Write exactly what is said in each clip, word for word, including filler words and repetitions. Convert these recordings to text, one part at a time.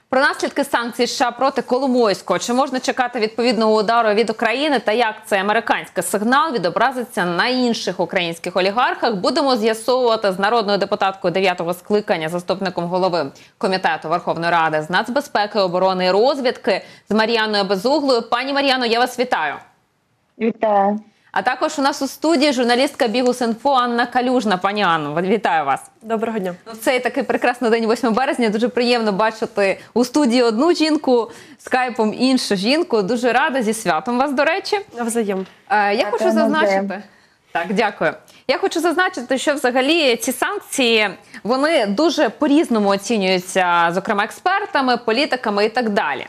Про наслідки санкцій США проти Коломойського. Чи можна чекати відповідного удару від України та як цей американський сигнал відобразиться на інших українських олігархах? Будемо з'ясовувати з народною депутаткою дев'ятого скликання, заступником голови Комітету Верховної Ради з нацбезпеки, оборони і розвідки з Мар'яною Безуглою. Пані Мар'яно, я вас вітаю. Вітаю. А також у нас у студії журналістка Бігус.Інфо Анна Калюжна. Пані Анно, вітаю вас. Доброго дня. В цей такий прекрасний день, восьмого березня, дуже приємно бачити у студії одну жінку, скайпом іншу жінку. Дуже рада, зі святом вас, до речі. Навзаєм. Е, я хочу зазначити... Так, дякую. Я хочу зазначити, що взагалі ці санкції, вони дуже по-різному оцінюються, зокрема, експертами, політиками і так далі.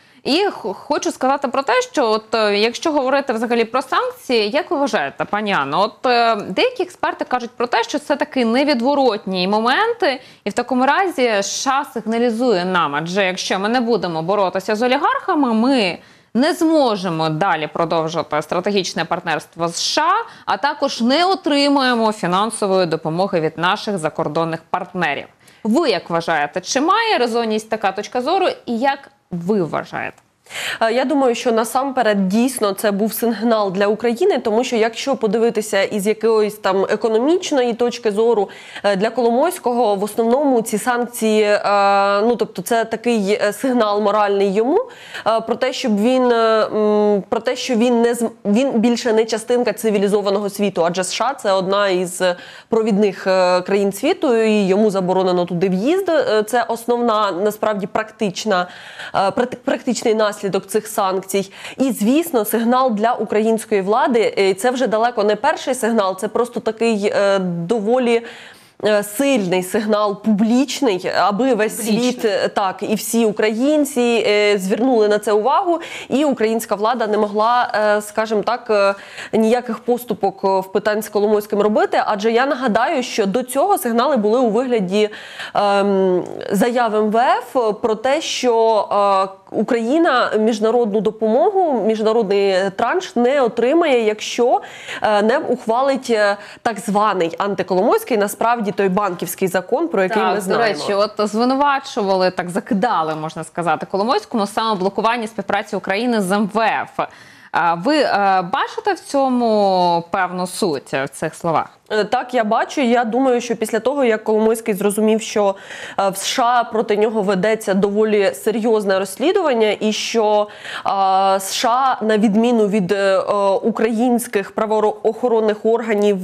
І хочу сказати про те, що от якщо говорити взагалі про санкції, як ви вважаєте, пані Анно, от е, деякі експерти кажуть про те, що це такі невідворотні моменти, і в такому разі США сигналізує нам, адже якщо ми не будемо боротися з олігархами, ми не зможемо далі продовжувати стратегічне партнерство з США, а також не отримаємо фінансової допомоги від наших закордонних партнерів. Ви як вважаєте, чи має резонність така точка зору і як ви вважаєте? Я думаю, що насамперед дійсно це був сигнал для України, тому що якщо подивитися із якоїсь там економічної точки зору, для Коломойського в основному ці санкції, ну тобто це такий сигнал моральний йому про те, щоб він про те, що він не він більше не частинка цивілізованого світу, адже США це одна із провідних країн світу, і йому заборонено туди в'їзд. Це основна насправді практична практичний наслідок наслідок цих санкцій. І, звісно, сигнал для української влади, це вже далеко не перший сигнал, це просто такий е, доволі сильний сигнал публічний, аби весь Публічний. світ, так, і всі українці е, звернули на це увагу, і українська влада не могла, е, скажімо так, е, ніяких поступок в питань з Коломойським робити, адже я нагадаю, що до цього сигнали були у вигляді е, заяв ем ве еф про те, що е, Україна міжнародну допомогу, міжнародний транш не отримає, якщо е, не ухвалить е, так званий антиколомойський, насправді, той банківський закон, про який так, ми знаємо. До речі, от звинувачували, так закидали, можна сказати, Коломойському саме блокування співпраці України з ем ве еф. Ви е, бачите в цьому певну суть в цих словах? Так, я бачу. Я думаю, що після того, як Коломойський зрозумів, що в США проти нього ведеться доволі серйозне розслідування і що а, США, на відміну від а, українських правоохоронних органів,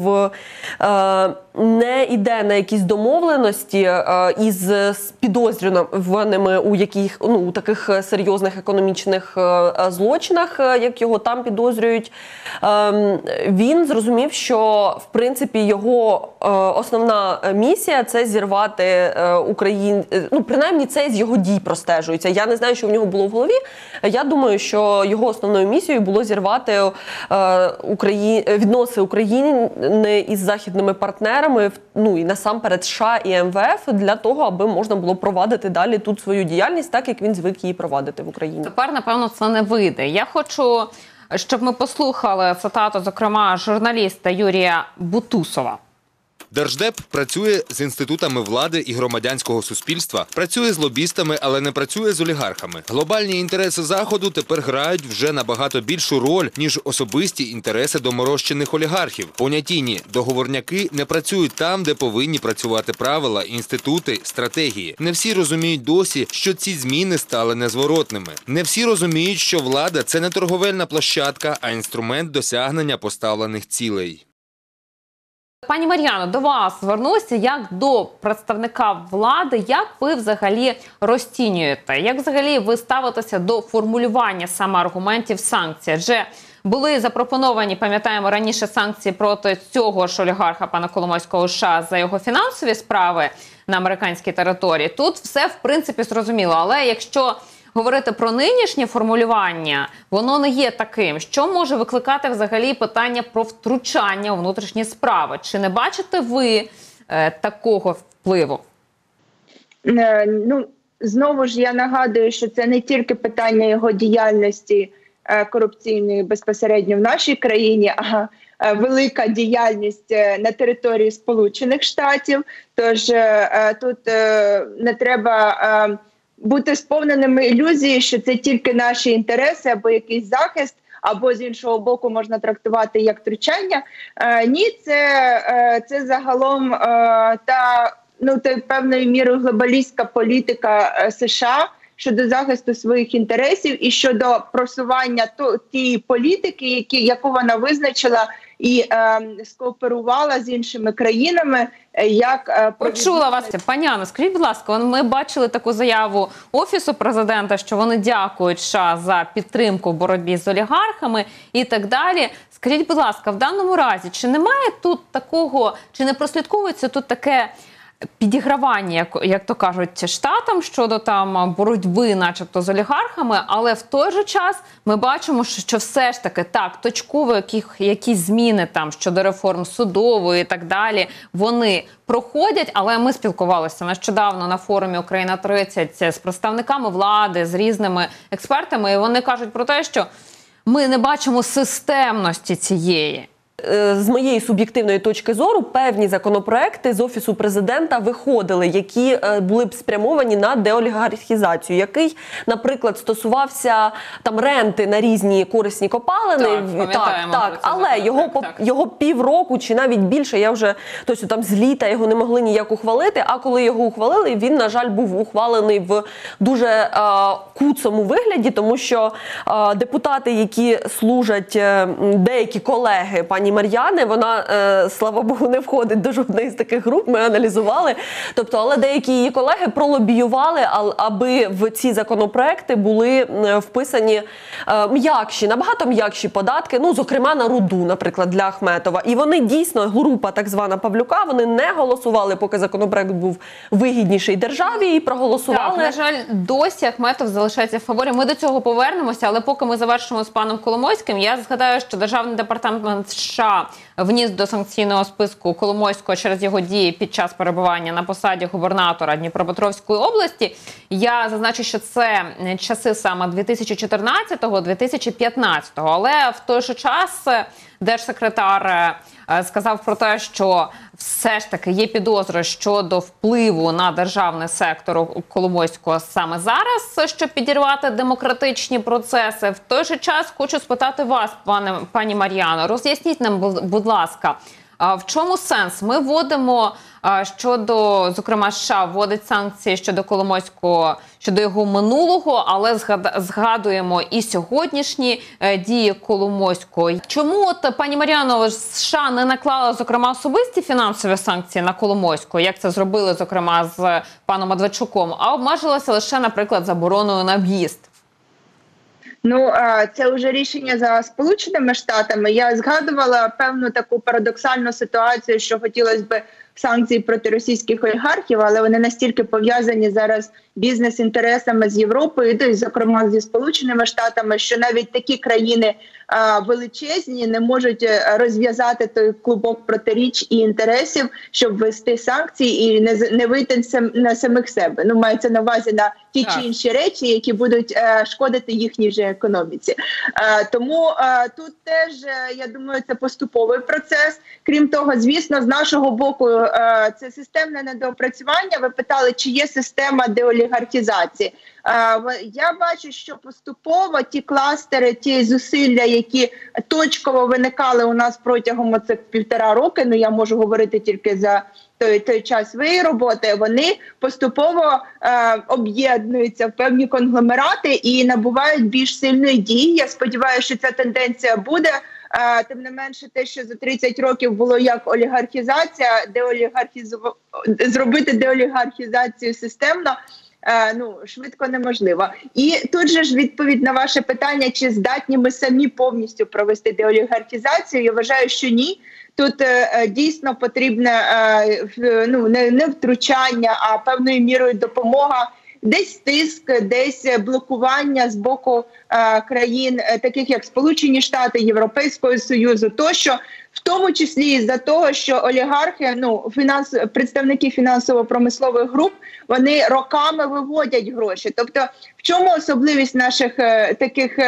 а, не йде на якісь домовленості а, із підозрюваними у яких, ну, у таких серйозних економічних а, злочинах, як його там підозрюють, а, він зрозумів, що, в принципі, його е, основна місія – це зірвати е, Україн... Ну, принаймні, це з його дій простежується. Я не знаю, що в нього було в голові. Я думаю, що його основною місією було зірвати е, Украї... відносини України із західними партнерами, ну і насамперед США і ем ве еф, для того, аби можна було провадити далі тут свою діяльність, так як він звик її провадити в Україні. Тепер, напевно, це не вийде. Я хочу, щоб ми послухали цитату, зокрема, журналіста Юрія Бутусова. Держдеп працює з інститутами влади і громадянського суспільства, працює з лобістами, але не працює з олігархами. Глобальні інтереси Заходу тепер грають вже набагато більшу роль, ніж особисті інтереси доморощених олігархів. Понятійні договорняки не працюють там, де повинні працювати правила, інститути, стратегії. Не всі розуміють досі, що ці зміни стали незворотними. Не всі розуміють, що влада – це не торговельна площадка, а інструмент досягнення поставлених цілей. Пані Мар'яно, до вас звернуся як до представника влади. Як ви взагалі розцінюєте? Як взагалі ви ставитеся до формулювання саме аргументів санкцій? Адже були запропоновані, пам'ятаємо, раніше санкції проти цього ж олігарха пана Коломойського США за його фінансові справи на американській території. Тут все, в принципі, зрозуміло. Але якщо говорити про нинішнє формулювання, воно не є таким. Що може викликати взагалі питання про втручання у внутрішні справи? Чи не бачите ви е, такого впливу? Е, ну, знову ж я нагадую, що це не тільки питання його діяльності е, корупційної безпосередньо в нашій країні, а е, велика діяльність на території Сполучених Штатів. Тож е, тут е, не треба... Е, бути сповненими ілюзії, що це тільки наші інтереси або якийсь захист, або з іншого боку можна трактувати як втручання. Е, ні, це, е, це загалом е, та, ну, та певною мірою глобалістська політика е, США щодо захисту своїх інтересів і щодо просування то, тієї політики, які, яку вона визначила і е, скооперувала з іншими країнами. Як е, Почула вас, пані Анно, скажіть, будь ласка, ми бачили таку заяву Офісу президента, що вони дякують США за підтримку в боротьбі з олігархами і так далі. Скажіть, будь ласка, в даному разі, чи немає тут такого, чи не прослідковується тут таке підігравання, як, як то кажуть, штатам щодо там боротьби начебто з олігархами, але в той же час ми бачимо, що, що все ж таки так, точково яких, якісь зміни там щодо реформ судової і так далі, вони проходять, але ми спілкувалися нещодавно на форумі Україна тридцять з представниками влади, з різними експертами, і вони кажуть про те, що ми не бачимо системності цієї. З моєї суб'єктивної точки зору, певні законопроекти з Офісу президента виходили, які були б спрямовані на деолігархізацію, який, наприклад, стосувався там ренти на різні корисні копалини. Так, так, так. Але його, так, так. його півроку чи навіть більше, я вже точно там з літа його не могли ніяк ухвалити, а коли його ухвалили, він, на жаль, був ухвалений в дуже е, куцому вигляді, тому що е, депутати, які служать, е, деякі колеги пані Мар'яни, вона, е, слава Богу, не входить до жодної з таких груп, ми аналізували. Тобто, але деякі її колеги пролобіювали, аби в ці законопроекти були вписані е, м'якші, набагато м'якші податки, ну, зокрема, на руду, наприклад, для Ахметова. І вони дійсно, група так звана Павлюка, вони не голосували, поки законопроект був вигідніший державі, і проголосували. Так, на жаль, досі Ахметов залишається в фаворі. Ми до цього повернемося, але поки ми завершимо з паном Коломойським, я згадаю, що Державний департамент США вніс до санкційного списку Коломойського через його дії під час перебування на посаді губернатора Дніпропетровської області. Я зазначу, що це часи саме дві тисячі чотирнадцятого - дві тисячі п'ятнадцятого. Але в той же час держсекретар сказав про те, що все ж таки є підозри щодо впливу на державний сектор Коломойського саме зараз, щоб підірвати демократичні процеси. В той же час хочу спитати вас, пане, пані Мар'яно, роз'ясніть нам, будь ласка, в чому сенс? Ми вводимо щодо, зокрема, США вводить санкції щодо Коломойського, щодо його минулого, але згадуємо і сьогоднішні дії Коломойського. Чому от, пані Мар'яно, США не наклала, зокрема, особисті фінансові санкції на Коломойського, як це зробили, зокрема, з паном Медведчуком, а обмежилася лише, наприклад, забороною на в'їзд? Ну, це вже рішення за Сполученими Штатами. Я згадувала певну таку парадоксальну ситуацію, що хотілося б санкцій проти російських олігархів, але вони настільки пов'язані зараз бізнес-інтересами з Європою, і, зокрема, зі Сполученими Штатами, що навіть такі країни а, величезні не можуть розв'язати той клубок протиріч і інтересів, щоб ввести санкції і не, не вийти на самих себе. Ну, мається на увазі на ті так. чи інші речі, які будуть а, шкодити їхній же економіці. А, тому а, тут теж, я думаю, це поступовий процес. Крім того, звісно, з нашого боку, це системне недоопрацювання. Ви питали, чи є система деолігархізації. Я бачу, що поступово ті кластери, ті зусилля, які точково виникали у нас протягом оцих півтора роки, ну я можу говорити тільки за той, той час своєї роботи, вони поступово е, об'єднуються в певні конгломерати і набувають більш сильної дії. Я сподіваюся, що ця тенденція буде. А, тим не менше, те, що за тридцять років було як олігархізація, деолігархізу... зробити деолігархізацію системно, а, ну, швидко неможливо. І тут же ж відповідь на ваше питання, чи здатні ми самі повністю провести деолігархізацію, я вважаю, що ні. Тут е, дійсно потрібне е, ну, не, не втручання, а певною мірою допомога, десь тиск, десь блокування з боку е, країн, е, таких як Сполучені Штати, Європейського Союзу, тощо, в тому числі із-за того, що олігархи, ну, фінанс, представники фінансово-промислових груп, вони роками виводять гроші. Тобто, в чому особливість наших е, таких е,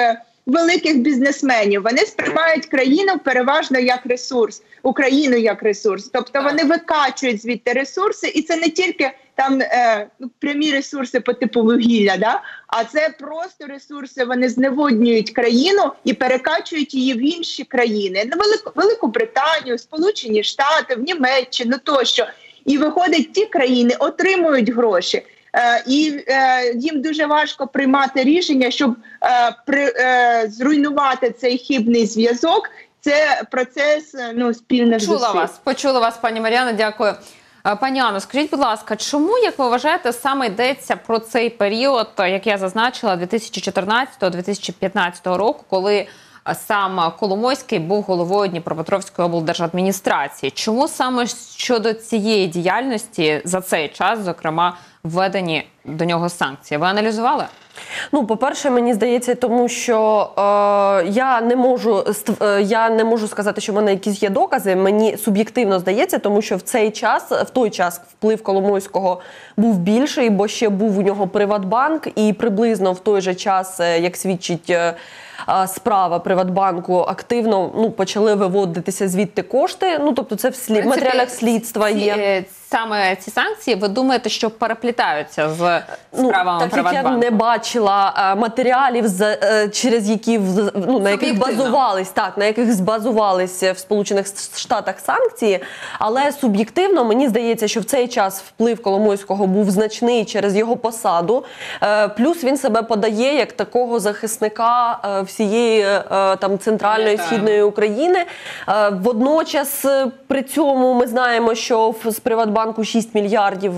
великих бізнесменів. Вони сприймають країну переважно як ресурс, Україну як ресурс. Тобто вони викачують звідти ресурси, і це не тільки там е, прямі ресурси по типу вугілля, да? А це просто ресурси, вони зневоднюють країну і перекачують її в інші країни. На Велику, Велику Британію, Сполучені Штати, в Німеччину тощо. І виходить, ті країни отримують гроші. Е, і е, їм дуже важко приймати рішення, щоб е, при, е, зруйнувати цей хибний зв'язок. Це процес ну, спільних зусиль. Почула вас, почула вас, пані Мар'яно, дякую. Пані Анно, скажіть, будь ласка, чому, як ви вважаєте, саме йдеться про цей період, як я зазначила, дві тисячі чотирнадцятого - дві тисячі п'ятнадцятого року, коли сам Коломойський був головою Дніпропетровської облдержадміністрації? Чому саме щодо цієї діяльності за цей час, зокрема, введені до нього санкції? Ви аналізували? Ну, по-перше, мені здається, тому що е, я не можу е, я не можу сказати, що в мене якісь є докази. Мені суб'єктивно здається, тому що в цей час, в той час вплив Коломойського був більший, бо ще був у нього Приватбанк, і приблизно в той же час, як свідчить е, справа Приватбанку, активно ну, почали виводитися звідти кошти. Ну, тобто це в, слід... в матеріалах слідства є. Саме ці санкції, ви думаєте, що переплітаються з справами ну, так, Приватбанку? як я не бачила а, матеріалів, з, через які, ну, на яких базувались, так, на яких збазувалися в Сполучених Штатах санкції, але суб'єктивно мені здається, що в цей час вплив Коломойського був значний через його посаду, е, плюс він себе подає як такого захисника е, всієї е, там центральної, східної України. Е, водночас при цьому ми знаємо, що з Приватбанку шість мільярдів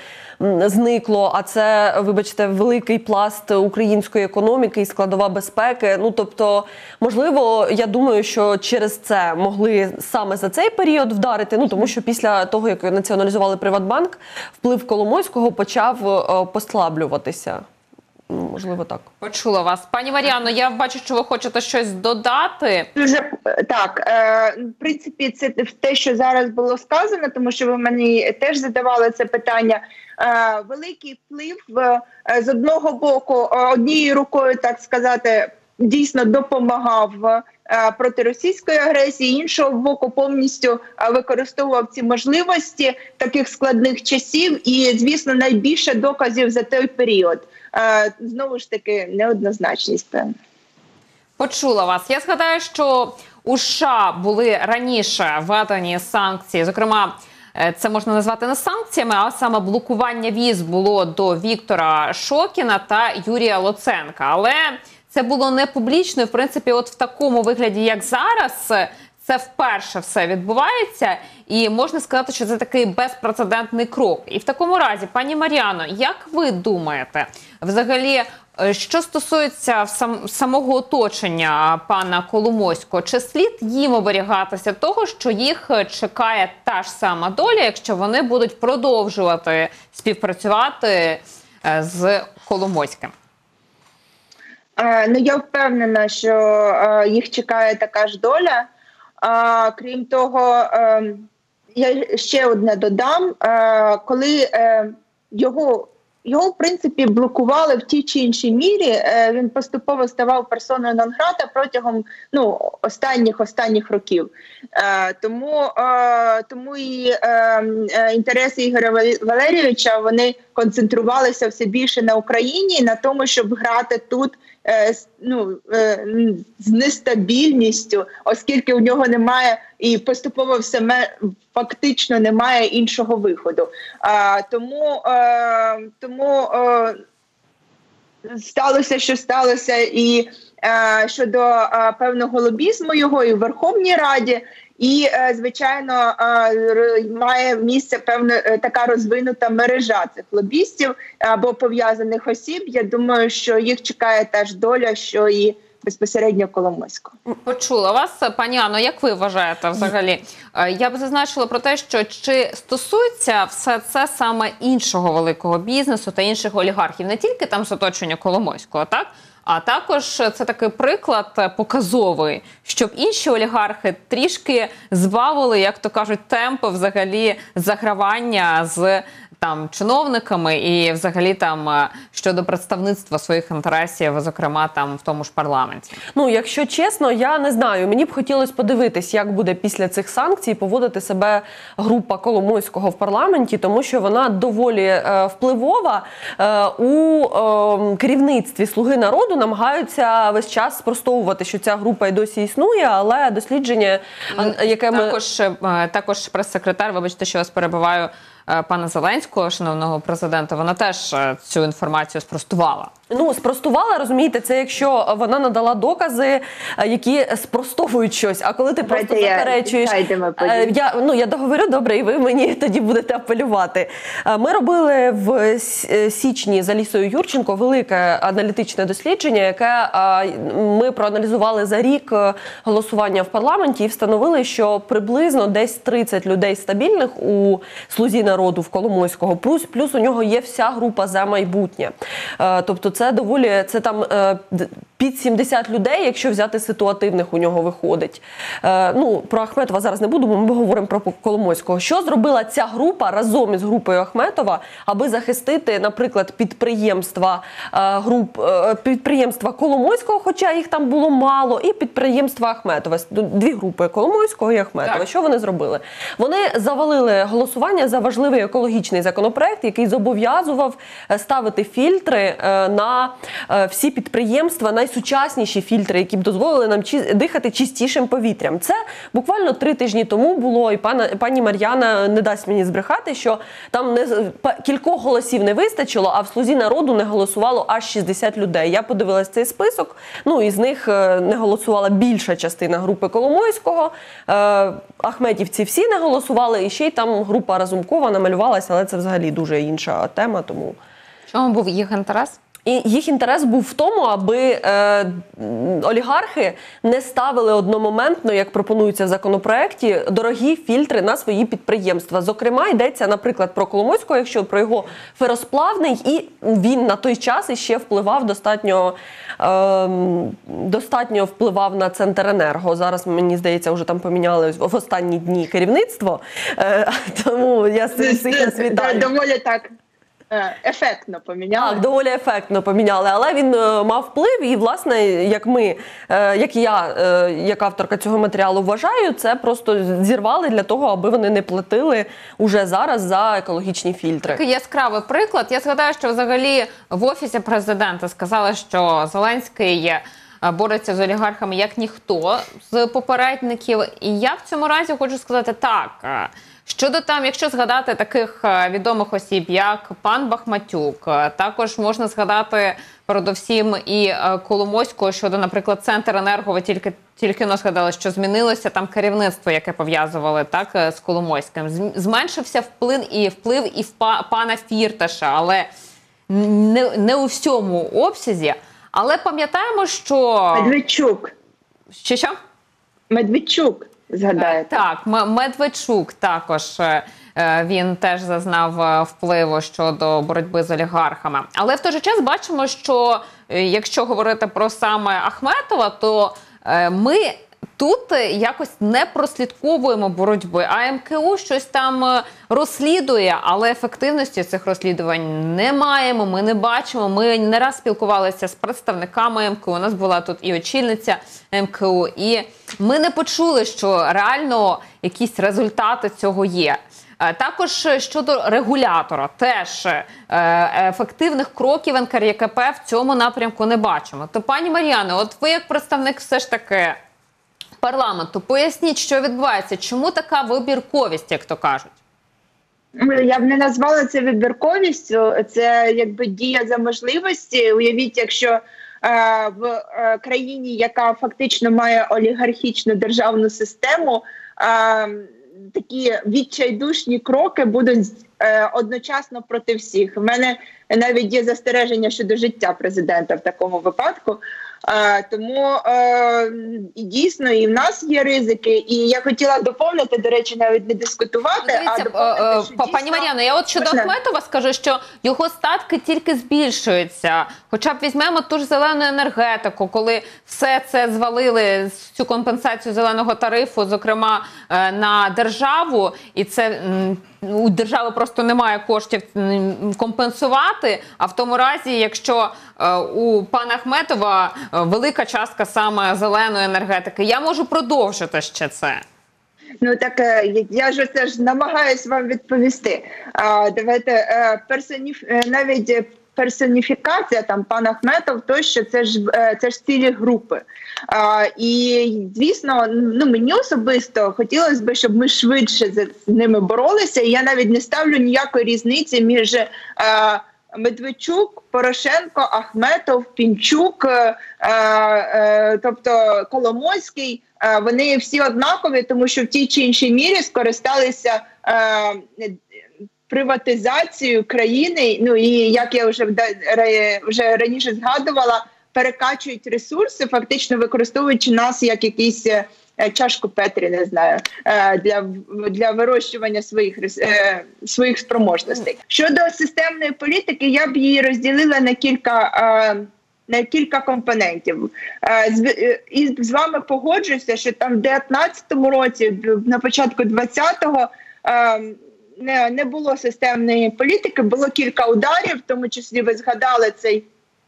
зникло, а це, вибачте, великий пласт української економіки і складова безпеки. Ну, тобто, можливо, я думаю, що через це могли саме за цей період вдарити, ну, тому що після того, як націоналізували Приватбанк, вплив Коломойського почав послаблюватися. Можливо, так. Почула вас. Пані Мар'яно, я бачу, що ви хочете щось додати. Дуже так. Е, в принципі, це те, що зараз було сказано, тому що ви мені теж задавали це питання. Е, великий вплив е, з одного боку, однією рукою, так сказати, дійсно допомагав е, проти російської агресії, іншого боку повністю е, використовував ці можливості таких складних часів і, звісно, найбільше доказів за той період. Знову ж таки, неоднозначність, певно. Почула вас. Я згадаю, що у США були раніше введені санкції, зокрема, це можна назвати не санкціями, а саме блокування віз було до Віктора Шокіна та Юрія Луценка. Але це було не публічно, і, в принципі, от в такому вигляді, як зараз, це вперше все відбувається, і можна сказати, що це такий безпрецедентний крок. І в такому разі, пані Мар'яно, як ви думаєте, взагалі, що стосується сам, самого оточення пана Коломойського, чи слід їм оберігатися того, що їх чекає та ж сама доля, якщо вони будуть продовжувати співпрацювати з Коломойським? Е, ну, я впевнена, що е, їх чекає така ж доля. А, крім того, е, я ще одне додам, е, коли е, його, його, в принципі, блокували в тій чи іншій мірі, е, він поступово ставав персоною нон-грата протягом ну, останніх, останніх років. Е, тому, е, тому і е, е, інтереси Ігоря Валерійовича, вони концентрувалися все більше на Україні, на тому, щоб грати тут ну, з нестабільністю, оскільки у нього немає і поступово все фактично немає іншого виходу. А, тому а, тому а, сталося, що сталося, і а, щодо а, певного лобізму його і в Верховній Раді, і, звичайно, має місце певна така розвинута мережа цих лобістів або пов'язаних осіб. Я думаю, що їх чекає та ж доля, що і безпосередньо Коломойського. Почула вас, пані Анно, як ви вважаєте взагалі? Я б зазначила про те, що чи стосується все це саме іншого великого бізнесу та інших олігархів, не тільки там з оточення Коломойського, так? А також це такий приклад показовий, щоб інші олігархи трішки збавили, як то кажуть, темпи взагалі загравання з там чиновниками і взагалі там щодо представництва своїх інтересів, зокрема там в тому ж парламенті. Ну, якщо чесно, я не знаю. Мені б хотілося подивитись, як буде після цих санкцій поводити себе група Коломойського в парламенті, тому що вона доволі е, впливова. Е, у е, керівництві «Слуги народу» намагаються весь час спростовувати, що ця група й досі існує, але дослідження, яке ми... Також, також прес-секретар, вибачте, що я вас перебиваю, пана Зеленського, шановного президента, вона теж цю інформацію спростувала. Ну, спростувала, розумієте, це якщо вона надала докази, які спростовують щось, а коли ти Давайте просто заперечуєш... Я, я, ну, я договорю, добре, і ви мені тоді будете апелювати. Ми робили в січні за Лісою Юрченко велике аналітичне дослідження, яке ми проаналізували за рік голосування в парламенті і встановили, що приблизно десь тридцять людей стабільних у «Слузі народу» в Коломойського, плюс, плюс у нього є вся група «За майбутнє». Тобто це доволі, це там е, під сімдесят людей, якщо взяти ситуативних, у нього виходить. Е, ну, про Ахметова зараз не буду, бо ми говоримо про Коломойського. Що зробила ця група разом із групою Ахметова, аби захистити, наприклад, підприємства, е, груп, е, підприємства Коломойського, хоча їх там було мало, і підприємства Ахметова. Дві групи – Коломойського і Ахметова. Так. Що вони зробили? Вони завалили голосування за важливий екологічний законопроект, який зобов'язував ставити фільтри е, на на всі підприємства, найсучасніші фільтри, які б дозволили нам чи... дихати чистішим повітрям. Це буквально три тижні тому було, і пана, пані Мар'яна не дасть мені збрехати, що там не... кількох голосів не вистачило, а в «Слузі народу» не голосувало аж шістдесят людей. Я подивилась цей список, ну, із них не голосувала більша частина групи Коломойського, ахметівці всі не голосували, і ще й там група Разумкова намалювалася, але це взагалі дуже інша тема, тому... Чому був їх інтерес? І їх інтерес був в тому, аби е, олігархи не ставили одномоментно, як пропонується в законопроекті, дорогі фільтри на свої підприємства. Зокрема, йдеться, наприклад, про Коломойського, якщо про його феросплавний, і він на той час іще впливав достатньо, е, достатньо впливав на Центренерго. Зараз, мені здається, вже там поміняли в останні дні керівництво, е, тому я всіх нас вітаю. Доволі так. Ефектно поміняли. Так, доволі ефектно поміняли, але він е, мав вплив і, власне, як ми, е, як я, е, як авторка цього матеріалу вважаю, це просто зірвали для того, аби вони не платили уже зараз за екологічні фільтри. Такий яскравий приклад. Я згадаю, що взагалі в Офісі президента сказали, що Зеленський бореться з олігархами як ніхто з попередників. І я в цьому разі хочу сказати так. Щодо там, якщо згадати таких відомих осіб, як пан Бахматюк, також можна згадати передусім і Коломойського щодо, наприклад, Центренерго. Ви тільки тільки не згадали, що змінилося там керівництво, яке пов'язували так з Коломойським. Зменшився вплив і вплив і в пана Фірташа, але не, не у всьому обсязі. Але пам'ятаємо, що... Медведчук. Що, що? Медведчук. Згадаєте. Так, Медведчук також, він теж зазнав впливу щодо боротьби з олігархами. Але в той же час бачимо, що якщо говорити про саме Ахметова, то ми тут якось не прослідковуємо боротьби. А ем ке у щось там розслідує, але ефективності цих розслідувань не маємо, ми не бачимо. Ми не раз спілкувалися з представниками ем ке у, у нас була тут і очільниця ем ке у, і ми не почули, що реально якісь результати цього є. Також щодо регулятора, теж ефективних кроків ен ка ер є ка пе в цьому напрямку не бачимо. То, пані Мар'яно, от ви як представник все ж таки парламенту, поясніть, що відбувається, чому така вибірковість, як то кажуть? Я б не назвала це вибірковістю, це якби дія за можливості. Уявіть, якщо е, в е, країні, яка фактично має олігархічну державну систему, е, такі відчайдушні кроки будуть е, одночасно проти всіх. У мене навіть є застереження щодо життя президента в такому випадку. Тому е, і дійсно і в нас є ризики, і я хотіла доповнити, до речі, навіть не дискутувати, Дивіться, а доповнити, що пані дійсно... Мар'яно, я от щодо Можна? Ахметова скажу, що його статки тільки збільшуються. Хоча б візьмемо ту ж зелену енергетику, коли все це звалили, цю компенсацію зеленого тарифу, зокрема на державу, і це у держави просто немає коштів компенсувати, а в тому разі, якщо у пана Ахметова велика частка саме зеленої енергетики, я можу продовжити ще це. Ну так я ж це ж намагаюсь вам відповісти. А, давайте персоніф... навіть персоніфікація, там пан Ахметов, тощо це ж це ж цілі групи. А, і звісно, ну мені особисто хотілося б, щоб ми швидше з ними боролися. І я навіть не ставлю ніякої різниці між а, Медведчук, Порошенко, Ахметов, Пінчук, е, е, тобто Коломойський. Е, вони всі однакові, тому що в тій чи іншій мірі скористалися е, приватизацією країни. Ну і як я вже, вже раніше згадувала, перекачують ресурси, фактично використовуючи нас як якийсь чашку Петрі, не знаю, для, для вирощування своїх, своїх спроможностей. Щодо системної політики, я б її розділила на кілька, на кілька компонентів. І з вами погоджуюся, що там в дев'ятнадцятому році, на початку двадцятого, не, не було системної політики, було кілька ударів, в тому числі ви згадали цей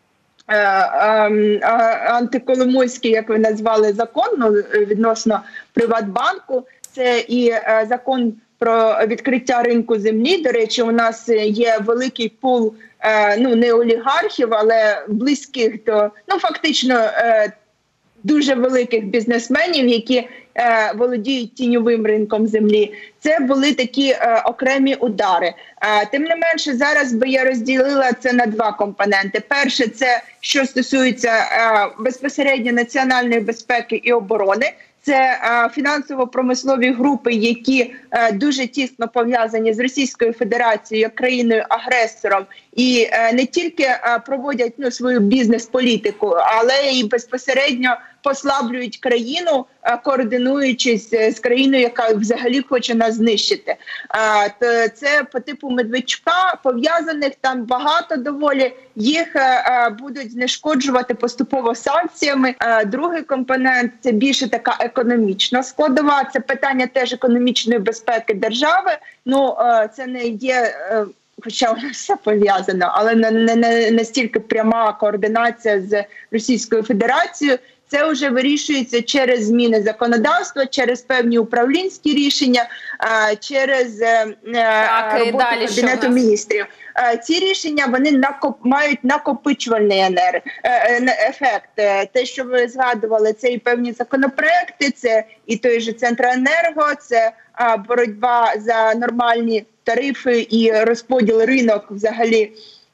антиколомойський, як ви назвали, закон, ну, відносно Приватбанку. Це і закон про відкриття ринку землі. До речі, у нас є великий пул, ну, не олігархів, але близьких до, ну, фактично, дуже великих бізнесменів, які е, володіють тіньовим ринком землі. Це були такі е, окремі удари. Е, тим не менше, зараз би я розділила це на два компоненти. Перше, це що стосується е, безпосередньо національної безпеки і оборони. Це е, фінансово-промислові групи, які е, дуже тісно пов'язані з Російською Федерацією, як країною-агресором, і е, не тільки е, проводять, ну, свою бізнес-політику, але і безпосередньо послаблюють країну, е, координуючись з країною, яка взагалі хоче нас знищити. Е, то це по типу Медведчука, пов'язаних там багато доволі, їх е, будуть знешкоджувати поступово санкціями. Е, другий компонент – це більше така економічна складова, це питання теж економічної безпеки держави. Ну, е, це не є... Е, хоча воно все пов'язано, але не, не, не настільки пряма координація з Російською Федерацією. Це вже вирішується через зміни законодавства, через певні управлінські рішення, через так, роботу далі, Кабінету міністрів. Ці рішення, вони накоп, мають накопичувальний енер, ефект. Те, що ви згадували, це і певні законопроекти, це і той же Центренерго, це боротьба за нормальні тарифи і розподіл ринок взагалі,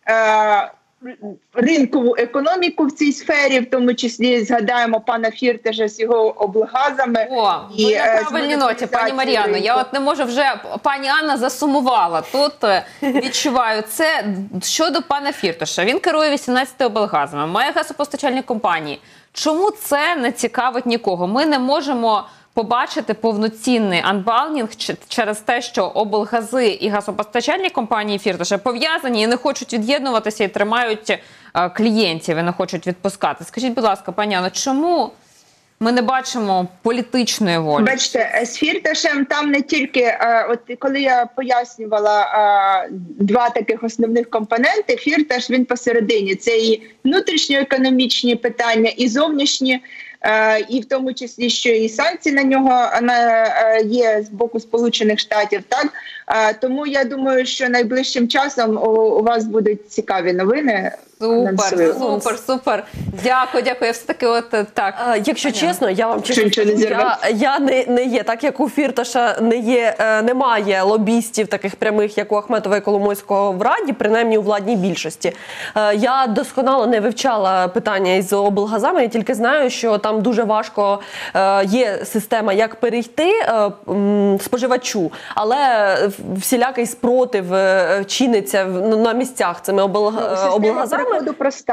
ринкову економіку в цій сфері, в тому числі згадаємо пана Фірташа з його облгазами. О, і, ви на правильній ноті, пані Мар'яно. Я от не можу вже, пані Анна засумувала. Тут відчуваю це щодо пана Фірташа. Він керує вісімнадцятьма облгазами, має газопостачальні компанії. Чому це не цікавить нікого? Ми не можемо побачити повноцінний анбалдінг через те, що облгази і газопостачальні компанії Фірташа пов'язані і не хочуть від'єднуватися і тримають клієнтів, і не хочуть відпускати. Скажіть, будь ласка, пані Анно, чому ми не бачимо політичної волі? Бачите, з Фірташем там не тільки, от коли я пояснювала два таких основних компоненти, Фірташ, він посередині. Це і внутрішньоекономічні питання, і зовнішні, і в тому числі, що і санкції на нього є з боку Сполучених Штатів. Так? Тому я думаю, що найближчим часом у вас будуть цікаві новини. Супер, супер, супер. Дякую, дякую. Я все-таки от так. А, якщо Аня. чесно, я вам чесно скажу, я, я не, не є, так як у Фірташа не є, немає лобістів таких прямих, як у Ахметова і Коломойського в Раді, принаймні у владній більшості. Я досконало не вивчала питання із облгазами, я тільки знаю, що там дуже важко є система, як перейти споживачу, але всілякий спротив чиниться на місцях цими облгазами. Система переходу проста.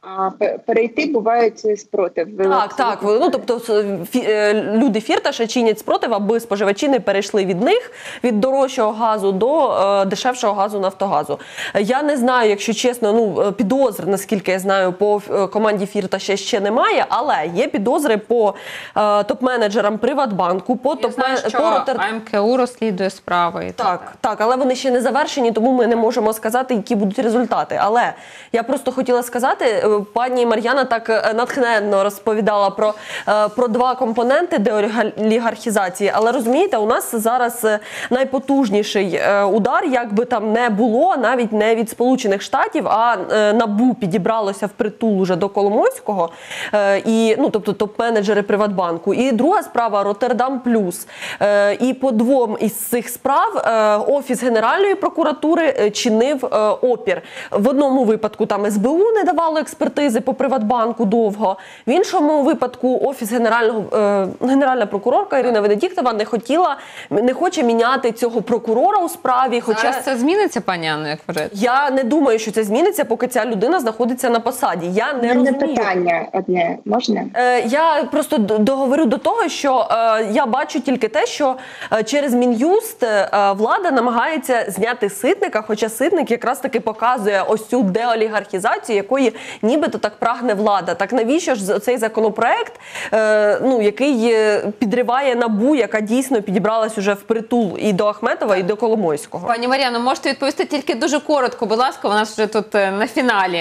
а перейти бувають спротив. Так, так. Ну, тобто фі, люди Фірташа чинять спротив, аби споживачі не перейшли від них, від дорожчого газу до е, дешевшого газу Нафтогазу. Я не знаю, якщо чесно, ну, підозр, наскільки я знаю, по команді Фірташа ще немає, але є підозри по е, топ-менеджерам Приватбанку, по топ-менеджерам... А М К У розслідує справи. І так, так, так, але вони ще не завершені, тому ми не можемо сказати, які будуть результати. Але я просто хотіла сказати, пані Мар'яна так натхненно розповідала про, про два компоненти деолігархізації, але розумієте, у нас зараз найпотужніший удар, як би там не було, навіть не від Сполучених Штатів, а НАБУ підібралося впритул уже до Коломойського, і, ну, тобто топ-менеджери Приватбанку. І друга справа – Роттердам плюс. І по двом із цих справ Офіс Генеральної прокуратури чинив опір. В одному випадку там С Б У не давало експертизи по Приватбанку довго. В іншому випадку Офіс Генерального, е, Генеральна прокурорка Ірина Венедіктова не хотіла, не хоче міняти цього прокурора у справі. Хоча зараз це зміниться, пані Анно, як вважаєте? Я не думаю, що це зміниться, поки ця людина знаходиться на посаді. Я не Мене розумію. питання одне, можна? Е, я просто договорю до того, що е, я бачу тільки те, що е, через Мін'юст е, влада намагається зняти Ситника, хоча Ситник якраз таки показує ось цю деолігархізацію, якої нібито так прагне влада. Так навіщо ж цей законопроект, е, ну, який підриває НАБУ, яка дійсно підібралась уже впритул і до Ахметова, і до Коломойського? Пані Мар'яно, можете відповісти тільки дуже коротко, будь ласка, у нас вже тут на фіналі.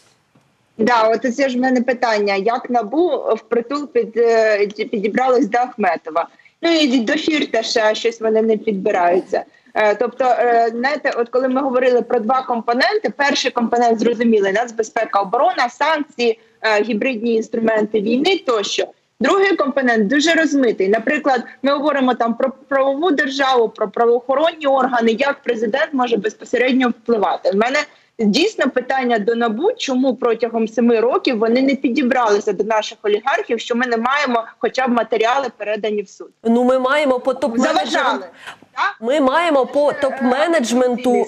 Да, от це ж в мене питання. Як НАБУ впритул під, підібралось до Ахметова? Ну і до Фірташа щось вони не підбираються. Тобто, знаєте, от коли ми говорили про два компоненти, перший компонент зрозумілий – нацбезпека, оборона, санкції, гібридні інструменти війни тощо. Другий компонент дуже розмитий. Наприклад, ми говоримо там про правову державу, про правоохоронні органи, як президент може безпосередньо впливати. У мене дійсно питання до НАБУ, чому протягом семи років вони не підібралися до наших олігархів, що ми не маємо хоча б матеріали передані в суд. Ну, ми маємо по топ-менеджерам... Ми маємо по топ-менеджменту...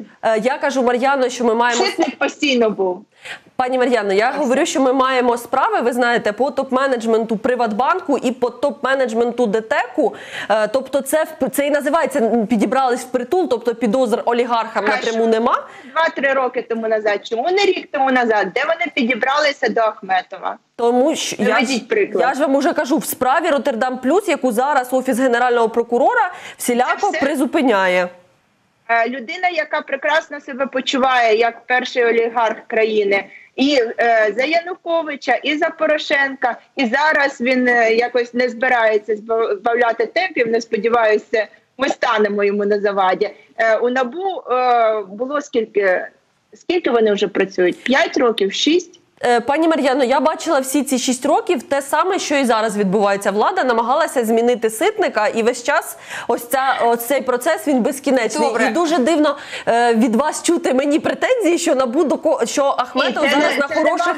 Я кажу, Мар'яно, що ми маємо... Ситник постійно був. Пані Мар'яно, я говорю, що ми маємо справи, ви знаєте, по топ-менеджменту Приватбанку і по топ-менеджменту ДТЕКу. Тобто це, це і називається підібрались впритул, тобто підозр олігархам напряму нема. Два-три роки тому назад, чому не рік тому назад? Де вони підібралися до Ахметова? Тому що я ж, я ж вам уже кажу, в справі Роттердам плюс, яку зараз Офіс Генерального прокурора всіляко призупиняє. Людина, яка прекрасно себе почуває як перший олігарх країни, і е, за Януковича, і за Порошенка, і зараз він е, якось не збирається збавляти темпів, не сподіваюся, ми станемо йому на заваді. Е, у НАБУ е, було скільки, скільки вони вже працюють? П'ять років? Шість? Пані Мар'яно, я бачила всі ці шість років те саме, що і зараз відбувається. Влада намагалася змінити Ситника, і весь час ось, ця, ось цей процес, він безкінечний. Добре. І дуже дивно е, від вас чути мені претензії, що НАБУ, до, що Ахметов зараз не, на хороших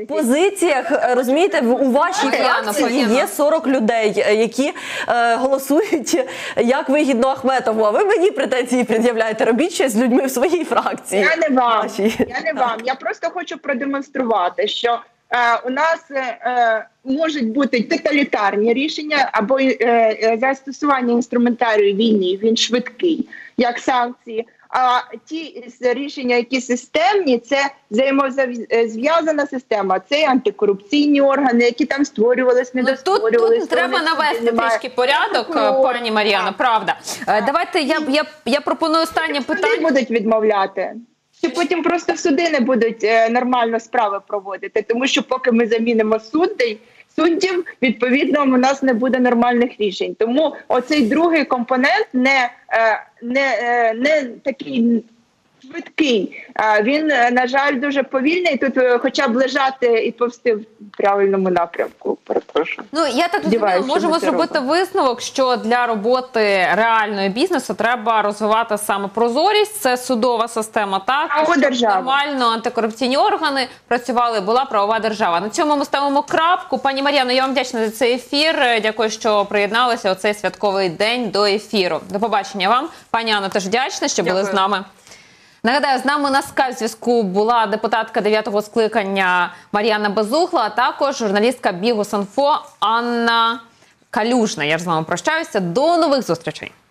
позиціях. Розумієте, у вашій Мар'яно, фракції є сорок людей, які е, голосують як вигідно Ахметову, а ви мені претензії пред'являєте. Робіть щось з людьми в своїй фракції. Я не вам, я не вам. Я просто хочу продемонструвати, що е, у нас е, можуть бути тоталітарні рішення або е, застосування інструментарію війни, він швидкий, як санкції. А ті рішення, які системні, це взаємозв'язана система, це антикорупційні органи, які там створювалися, не ну, достворювалися. Тут, тут треба навести трішки порядок, прокурор. Пані Мар'яно, правда. А. Давайте я, я, я пропоную останнє питання. Суди будуть відмовляти. Чи потім просто суди не будуть е, нормально справи проводити, тому що поки ми замінимо суддей, суддів, відповідно, у нас не буде нормальних рішень. Тому оцей другий компонент не, е, не, е, не такий швидкий. А він, на жаль, дуже повільний. Тут хоча б лежати і повсти в правильному напрямку. Перепрошую. Ну, я так розумію, можемо зробити висновок, що для роботи реальної бізнесу треба розвивати саме прозорість, це судова система, так, щоб нормально антикорупційні органи працювали, була правова держава. На цьому ми ставимо крапку. Пані Мар'яно, я вам вдячна за цей ефір. Дякую, що приєдналися у цей святковий день до ефіру. До побачення вам. Пані Анно, теж вдячна, що Дякую. були з нами. Нагадаю, з нами на скайп-зв'язку була депутатка дев'ятого скликання Мар'яна Безугла, а також журналістка Бігус.Інфо Анна Калюжна. Я ж з вами прощаюся. До нових зустрічей.